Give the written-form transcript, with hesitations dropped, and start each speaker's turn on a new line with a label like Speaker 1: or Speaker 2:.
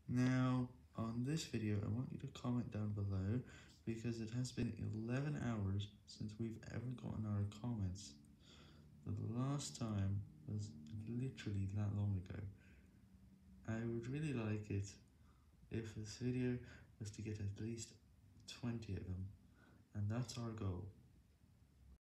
Speaker 1: Now, on this video, I want you to comment down below because it has been 11 hours since we've ever gotten our comments. The last time was literally that long ago. I would really like it if this video was to get at least 20 of them, and that's our goal.